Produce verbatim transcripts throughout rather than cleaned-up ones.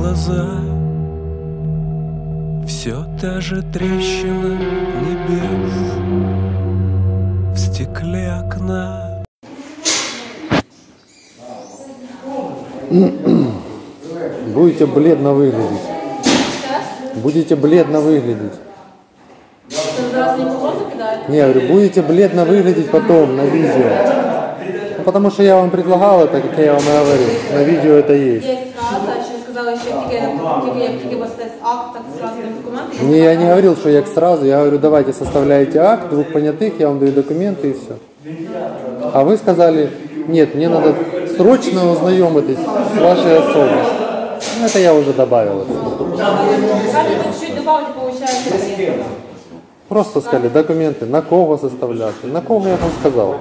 глаза, все та же трещина небес в стекле окна. Будете бледно выглядеть. Будете бледно выглядеть. Не, я говорю, будете бледно выглядеть потом на видео. Ну, потому что я вам предлагал это, как я вам и говорю. На видео это есть. Не, я не говорил, что я сразу. Я говорю, давайте составляйте акт двух понятых, я вам даю документы и все. А вы сказали, нет, мне надо срочно узнайомитись с вашей особой. Ну, это я уже добавил. Просто сказали документы, на кого составлять, на кого я вам сказал.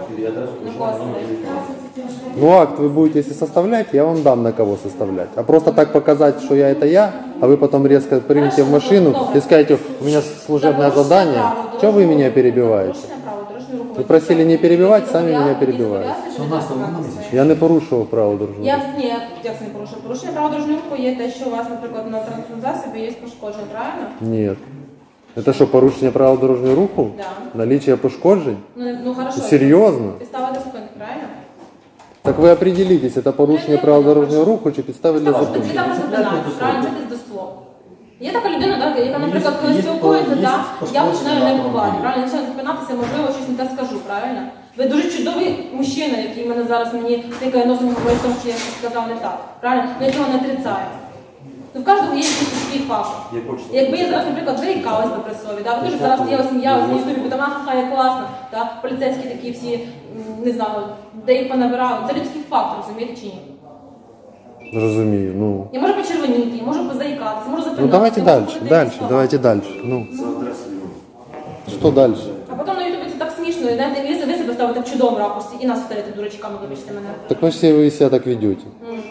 Ну акт вы будете, если составлять, я вам дам на кого составлять. А просто так показать, что я это я, а вы потом резко примете в машину и скажете, у меня служебное задание, что вы меня перебиваете? Ви просили не перебивати, самі мене перебивають. Я не порушував право дорожнього руху. Я, ні, як це не порушив? Порушення права дорожнього руху є те, що у вас, наприклад, на транспортному засобі є пошкодження, правильно? Ні. Это что, порушение правил дорожнього руху? Да. Наличие пошкоджень? Ну, ну хорошо. Серьезно? Підстава для зупинки, правильно? Так вы определитесь, это порушение правил дорожнього руху чи підстави для зупинки? Тоді там зупинається, правильно, це піздослов. Є така людина, яка, наприклад, коли спілкується, да, я починаю нервувати, правильно, починаю зупинатися, можливо, щось не так скажу, правильно? Ви дуже чудовий мужчина, який мене зараз мені тикає носом, говорить, тому що я щось сказав не так, правильно? Но я цього не отрицаю. Ну, в кожного є якийсь такий факт. Якби я зараз, наприклад, заїкалась би при собі, да, дуже зараз є сім'я, ось мені тобі, там, ха, як класно, да, поліцейські такі всі, не знаю, де їх понабирали, це людський факт, розумієте чи ні? Розумію, ну. Я можу почервоніти, я можу позаїкатися, можу запинатися. Ну давайте дальше, дальше, давайте дальше, ну. Что дальше? А потім на ютубі це так смішно, знаєте, ви себе- ви себе ставите в чудовому ракурсі і нас ставите дурачками, вибачте мене. Так вы все вы себя так ведете.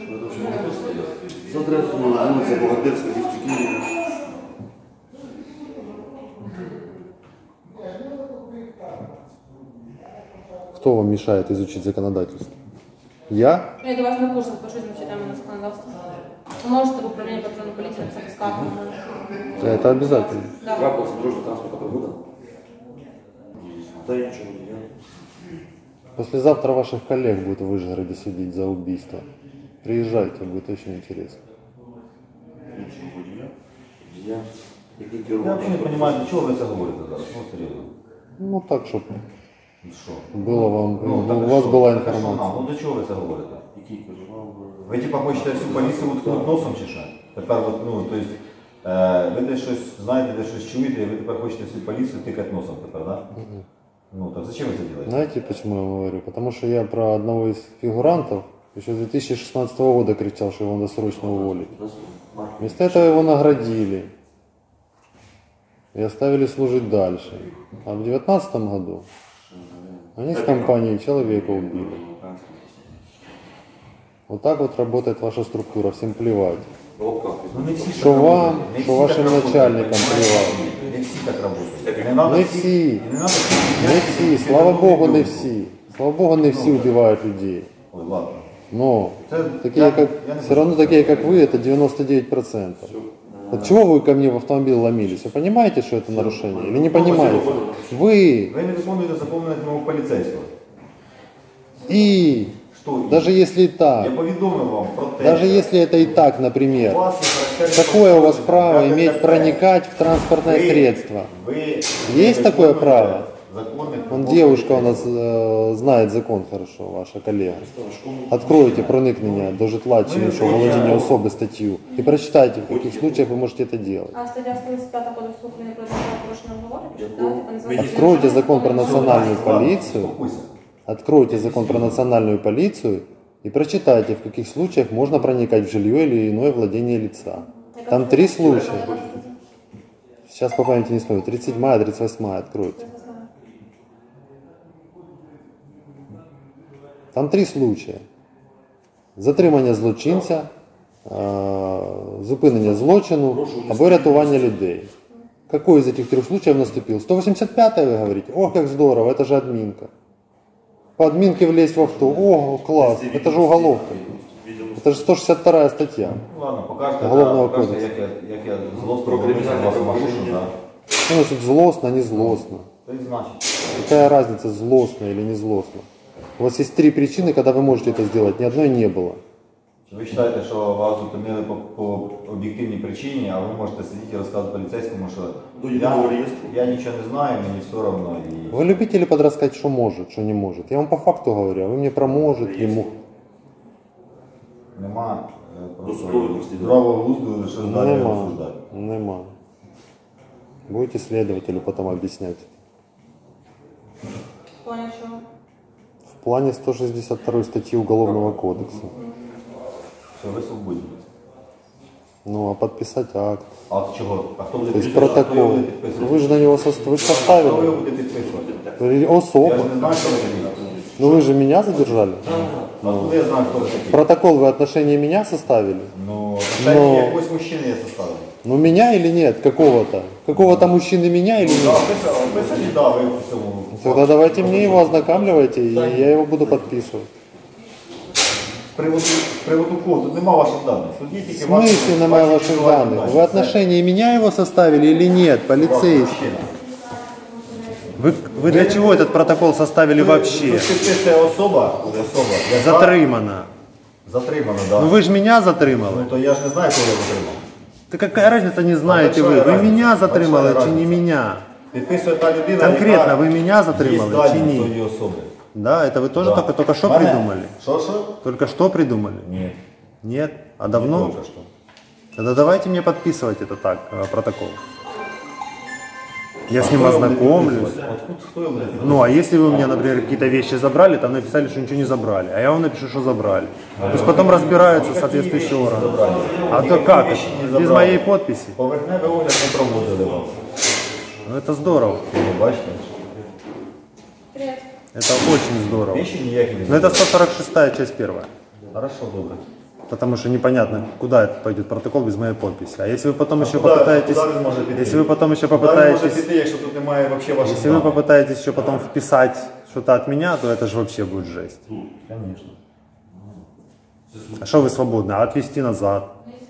За адресою вулиця Богатирська, місті Києві. Кто вам мешает изучить законодательство? Я? Я до вас на курсах пишу, читаємо на законодавство. Ви можете в управлінні патрульної поліції написати скаргу. Да, это обязательно. Да. Трапилася дорожня транспортна пригода. Та й нічого не є. Послезавтра ваших коллег будет в Вышгороде судить за убийство. Приезжайте, будет очень интересно. Іншого водія. Водія, який Я керував. взагалі не розумію, для чого ви це говорите зараз? Ну, серйозно. Ну так, чтобы Що? было вам, Ну, так, у вас що? была Так, що, информация. Ну, для чого ви це говорите? Який керував. Ви типа хочете всю поліцію уткнути носом чи що? Тепер, от, ну, то есть, е, ви десь щось знаєте, де щось чуєте, і ви тепер хочете всю поліцію тикати носом тепер, так? Да? Ну, так зачем ви це робите? Знаете, почему я вам говорю? Потому что я про одного из фигурантов еще с две тысячи шестнадцатого года кричал, что его надо срочно уволить. Вместо этого его наградили и оставили служить дальше. А в две тысячи девятнадцатом году они с компанией человека убили. Вот так вот работает ваша структура, всем плевать. Ну, не всі Що так вам, працюють. Не що всі вашим так начальникам працюють. плевать. Не всі так працюють. Не надо Не всіх- всі. і не надо всіх- Не все, слава Богу, не все. Слава Богу, не все убивают людей. Ой, ладно. Но Это такие, я- как, я не все равно хочу такие, как вы, это девяносто девять процентов. Вот чего вы ко мне в автомобиль ломились? Вы понимаете, что это нарушение? Или не понимаете? Вы Ви не виконуєте заповнених вимог поліцейського. и, Що? і? даже если и Я так, повідомив вам про те, даже що если это и так, у например, вас є характерне какое у вас пошкодження право ДТП. иметь проникать в транспортное Ви- средство? ви Есть не такое виконуєте право? законних Вон вимог девушка у нас поліцейського. э, знает закон хорошо, ваша коллега. Откройте проникнення до житла чи іншого володіння особи статтю і прочитайте, в яких случаях ви можете це делать. А стаття сто тридцять п'ять Кодексу України про адміністративне порушення говорить, що да, типа, називається- Откройте закон про национальную полицию, Успокойся. откройте закон про национальную полицию и прочитайте, в каких случаях можно проникать в жилье или иное владение лица. Там три случая. Сейчас по памяти не смотрю, тридцать седьмая, тридцать восьмая, откройте. Там три случая. Затримання злочинця, е, зупинення злочину або рятування людей. Какой из этих трех случаев наступил? сто восемьдесят пятый вы говорите? Ох, как здорово, это же админка. По админке влезть в авто. О, класс, это же уголовка. Это же сто шестьдесят вторая статья. Ну ладно, покажете, Уголовного да, покажете, кодексу. як я, як я злостно Про робив кримінальне вашу машину, правопорушення. да. Что значит злостно, не злостно? То і значить. Какая разница, злостно или не злостно? У вас есть три причины, когда вы можете это сделать, ни одной не было. Чи ви вважаєте, що вас зупинили по, по об'єктивній причині, а ви можете сидіти і розказувати поліцейському, що До я, єдиного реєстру. я нічого не знаю, мені все одно. І... Вы любите ли подрассказать, что может, что не может? Я вам по факту говорю, а вы мне про может, не может. Нема е, просто Досудовості, да. здравого глузду, що далі Нема, розсуждати. нема. Будете следователю потом объяснять. Понял, що? В плане сто шестьдесят второй статьи Уголовного кодекса. Все, ви свободні. Ну, а подписать акт. А чого? А хто буде То есть підписувати? Хто його протокол. буде Ну, підписувати? вы же на него сос- вы же Хто составили. його буде підписувати? Особо. Я ж не знаю, хто ви такі. Ну вы же меня задержали. А откуда я знаю, хто ви такі? Протокол вы в отношении меня составили? Ну, Но- отношення якогось мужчини я составив. Ну меня или нет? Какого-то? Какого-то мужчины меня или Да, нет? описали, описали, да, ви в цьому. Тогда давайте мне его ознакомливайте, и я его буду подписывать. З приводу, з приводу кого? Тут нема ваших даних. Тут є В тільки ваші, смысле немає ваші ваших індивідуальні данных? дані. Вы в отношении меня его составили или нет, Це полицейский? мужчина. Вы, вы для чего этот протокол составили вообще? Тут підписує особа, особа, яка Затримано. затримана, да. Ну вы же меня Ну затримали. то я ж не знаю, коли я затримав. Да какая разница, не знаете большая вы? Вы разница, меня затримали, большая чи не разница. меня? Підписує та людина, Конкретно, яка ви мене є затримали, здатні чи ні? тої особи. Да, это вы тоже Да. только, только что Мене- придумали? Що, що? Только что придумали? Ні. Нет? А давно? Тільки що. Тогда давайте мне подписывать это так, э, протокол. Я с ним Хто його буде ознакомлюсь. підписувати? От хто його буде підписувати? Ну, а если вы у меня, например, какие-то вещи забрали, там написали, что ничего не забрали, а я вам напишу, что забрали. Пусть потом разбираются соответствующие органы. А то как? вещи не Без забрали. моей подписи? Поверхневий огляд не проводили вам. Ну, это здорово. Ну, бачите? Привіт. Это очень здорово. Вещи ніякі не Но это сто сорок шестая часть первая. Хорошо, добре. Потому что непонятно, куда это пойдет протокол без моей подписи. А если вы потом еще Куда- попытаетесь, куда він може піти? если вы потом еще Куди він може попытаетесь, піти, якщо тут немає взагалі ваших если вы даних? попытаетесь еще потом вписать что-то от меня, то это же вообще будет жесть. Конечно. А что вы свободны? А отвезти назад?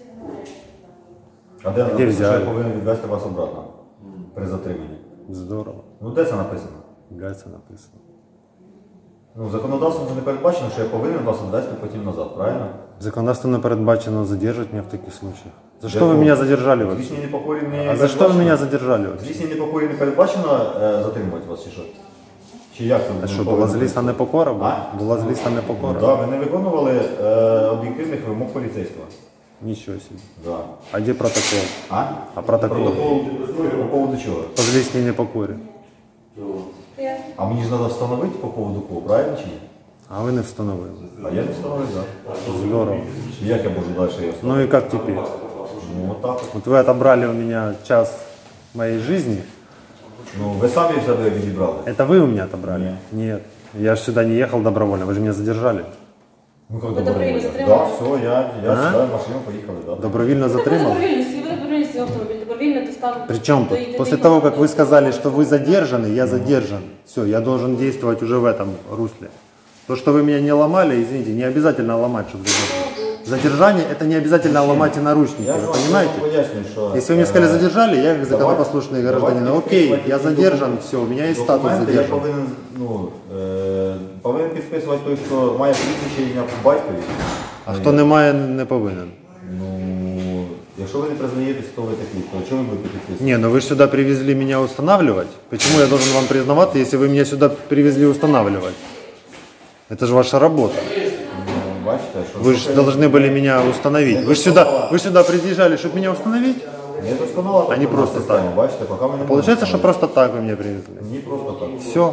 А де написано, що взяли? я повинен відвести вас обратно при затриманні? Здорово. Ну де це написано? Гайца написано. Ну, законодавством же не передбачено, що я повинен вас відвести потім назад, правильно? Законодательно передбачено задерживать меня в таких случаях. За что Для вы кого? меня задержали вообще? Звісні непокорі не А за что вы меня задержали вообще? Звісні непокорі не передбачено е, затримувати вас чи що? Чи як це? А ну, что, повинно была зліста бути? непокора? була? А? Була зліста Ну, непокора? да, ви не виконували е, об'єктивних вимог поліцейського. Ничего себе. Да. А где протокол? А? А протокол? Протокол по поводу чого? По злісній непокорі. Привіт. А мені ж треба встановити по поводу кого, правильно чи ні? А ви не встановили. А я не встановив, так. Здорово. Як я можу далі його встановити? Ну и как теперь? Ну, от так. от. Вот вы отобрали у меня час моей жизни. Ну, ви самі себе відібрали. Это вы у меня отобрали? Нет. Я же сюда не ехал добровольно, вы же меня задержали. Ну, як Ви добровольно? добровільно Да, затримали? все, я, я А? сюди в машину поїхали, да. Добровольно Ви затримал? добровільно, свій ви добровільно свій автомобіль, добровільно доставили. Причем до- тут? до- После до- того, как до- вы сказали, что вы задержаны, я задержан. Все, я должен действовать уже в этом русле. То, что вы меня не ломали, извините, не обязательно ломать, чтобы задержать. Задержание – это не обязательно ломать и наручники, Я ж вы вам понимаете? пояснюю, що... Если вы мне сказали е, задержали, я как законопослушный давайте- гражданин, давайте окей, підписувати я якісь задержан, документи. все, у меня есть статус Документи я задержан. повинен, ну, е, повинен підписувати той, хто має прізвище, ім'я по батькові. А хто не має, не повинен. Ну, якщо ви не признаєтесь, хто ви такий, то чому ви будете підписувати? Не, ну вы же сюда привезли меня устанавливать. Почему я должен вам признаваться, если вы меня сюда привезли устанавливать? Это же ваша работа. Ну, бачите, що... Вы же должны были меня установить. Вы же сюда, вы сюда приезжали, чтобы меня установить? Не досконала А не просто система, так. бачите, поки ми не Получается, что можемо просто так вы меня привезли. встановити. Не просто так. Все.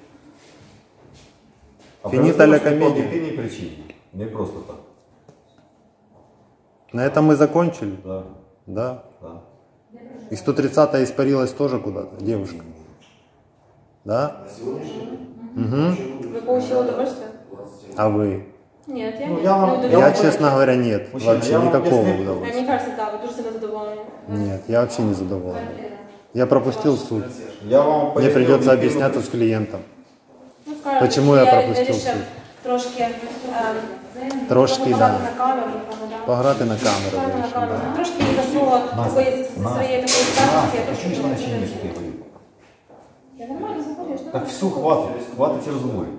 А Фініта ля привезли комедія. по об'єктивній причині. Не просто так. На этом мы закончили. Да, Да. да. И сто тридцатая испарилась тоже куда-то, девушка. Да? Ви получили удовольствие? А вы? Нет, я Ну, не я вам- не я Я, вам удовлетворена. честно говоря, нет. Мужчина, Вообще я вам никакого объясню. А удовольствия. Мені кажется, так, ви дуже сильно задоволені. Нет, я вообще не задоволен. Я пропустил суд. Я вам Мне поясню придется об'єктивну объясняться с клиентом. Ну, скажете, Почему що я пропустив вирішив суд? трошки ем, Трошки, Пограти да. на камеру, напевно, да. Пограти на камеру. Пограти на більше, камеру. да. Трошки за свого такої, за своєї такої здатності, я трошки Чому ж ти на сім'ї чогось. такі ходив? Я нормально заходиш, Так все, хватить, хватить ці розмови.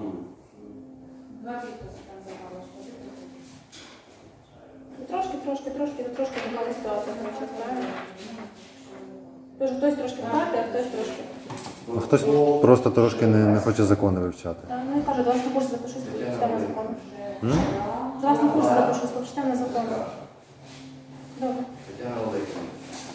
Трошки, трошки, трошки, трошки така ситуація, коротше, правильно? Тож хтось трошки вгати, а хтось трошки. А хтось просто трошки не, не хоче закони вивчати. Так, ну я кажу, до вас на курс запишусь, почитаємо на закон. До вас на курс запишусь, почитаємо на закон. Добре. Тетяна Олексійовна.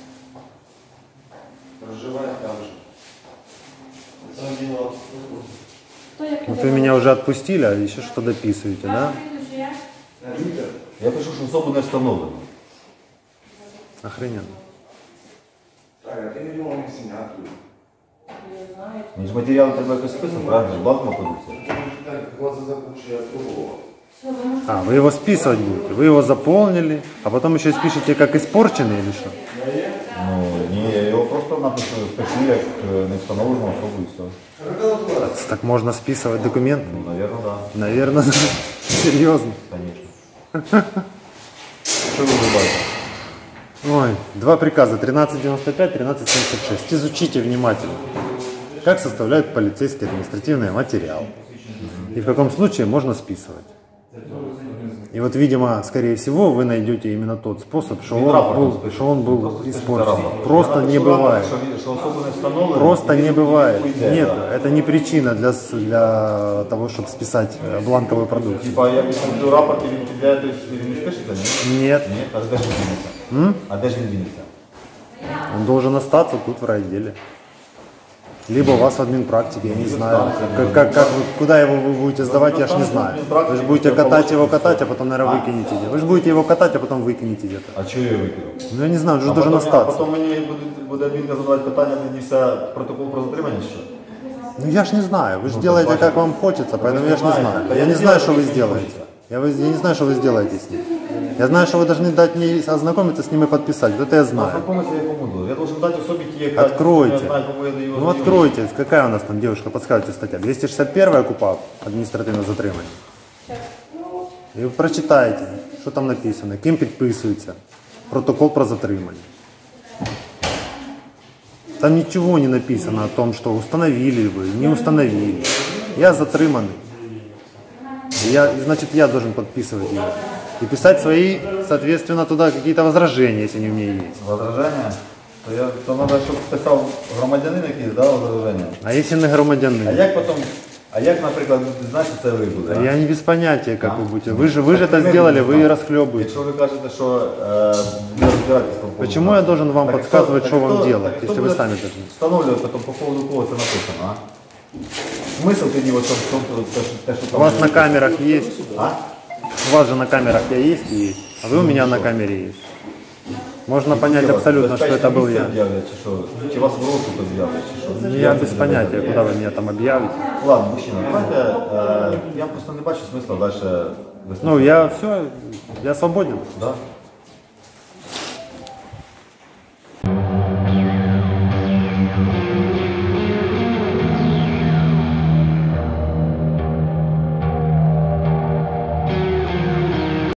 Проживає там же. Це діло. Хто як Вот вы меня уже отпустили, а еще что-то дописываете, да? Віктор. Я пишу, що особу не встановлено. Охрененно. Так, а ти не думав не сняти. Мені ж матеріали треба якось списати, правильно? Бланк находиться. Так, глаза запушили от другого. А, вы его списывать будете? Вы его заполнили, а потом еще спишете как испорченный или что? Ну, ні, я його просто напишу, спишу як е, не встановлену особу і все. Так, так можно списывать документ? Ну, навірно, так. Да. Наверное, серьезно. Конечно. Що ви вибачите? Ой, два приказа, тринадцать девяносто пять, тринадцать семьдесят шесть. Изучите внимательно, как составляют полицейский административный материал и в каком случае можно списывать. И вот, видимо, скорее всего, вы найдете именно тот способ, что он был, что он был испорчен. Просто не бывает. Що особу не встановлено. Просто не бывает. Уйде, Нет, да. это не причина для, с- для того, чтобы списать э, бланковую продукцию. Типа, я пишу рапорт, і він піде, то есть він не спишеться, ні? Нет, Ні? А де ж він дінеться? А де ж він дінеться? он должен остаться тут в райотделе. Либо у вас в админпрактике, я не знаю. Как, как, как вы- куда его вы будете сдавать, я ж не знаю. Вы же будете катать его, катать, а потом, наверное, выкинете где-то. Вы же будете его катать, а потом выкинете где-то. А чого я викинув? Ну я не знаю, он же А должен потім, я- остаться. потім мені буде, буде адмінка задавати питання, де все протокол про затримання, що? Ну я ж не знаю, вы же делаете как вам хочется, поэтому я ж не знаю. Я не знаю, что вы сделаете. Я, вы- я не знаю, что вы сделаете с ним. Я знаю, что вы должны дать мне ознакомиться с ним и подписать. Вот это я знаю. Знакомиться я кому буду. Я должен дати особі ті, яка Откройте. я знаю, кому я даю. Ну откройте, какая у нас там девушка, подскажите статья. двести шестьдесят первая КУПАП, административное затримание. И вы прочитайте, что там написано, кем підписується, протокол про затримання. Там ничего не написано о том, что установили вы, не установили. Я затриманный. Я, и значит, я должен подписывать его. И писать свои, соответственно, туда какие-то возражения, если они у меня есть. Возраження? То, я, то треба, щоб писав громадянин якийсь, да, возраження. А если не А громадянин? як потім, а як, наприклад, знаєш, це ви буде? Я не без понятия, как А? вы будете. Вы же, вы же Так это ви сделали, будете вы знати. расхлебываете. Якщо ви кажете, що е, не розбирайтесь по поводу. Почему я должен вам Так подсказывать, хто- что так вам хто- делать, так если хто вы буде сами должны? встановлювати потім, по поводу кого це написано, а? Смисл тоді в цьому, в тому, те, що- те, що У там вас є? на камерах есть? А? У вас же на камерах я есть и есть, а вы у меня на камере есть. Можно понять Чи вас абсолютно, что безпечне это был місце я. об'являть, чи що? Чи вас в розшук об'являть, чи що? Я Як без це понятия, буде? куда вы меня там объявите. Ладно, мужчина, давайте, е, я просто не бачу смисла далі вести. Ну, я все, я свободен. Да?